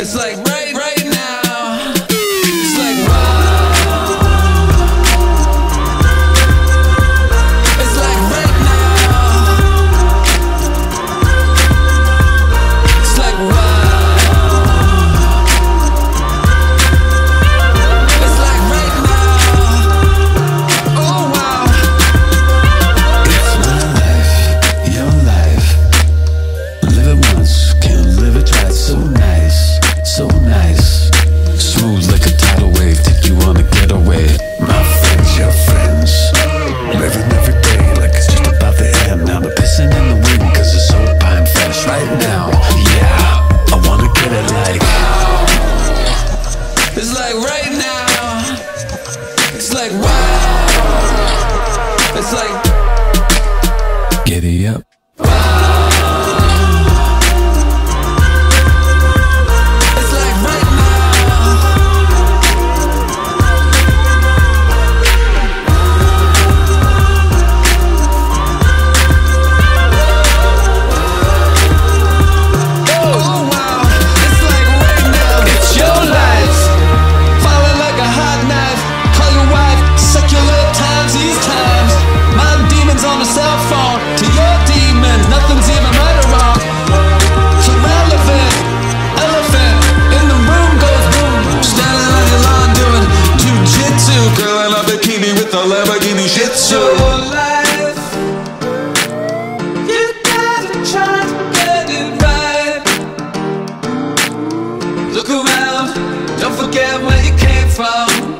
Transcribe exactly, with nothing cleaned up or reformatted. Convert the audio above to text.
It's like right, right now. It's like wow. It's like right now. It's like wow. It's like right now. Oh wow. It's my life, your life. Live it once, can't live it twice. So nice, so nice. Smooth like a tidal wave, take you on a getaway. My friends, your friends. Living every day like it's just about the end. Now they're pissing in the wind cause it's so pine fresh right now. Yeah, I wanna get it like it's like right now. It's like wow. It's like giddy up. With a Lamborghini Shih Tzu. Your life, you gotta try to get it right. Look around, don't forget where you came from.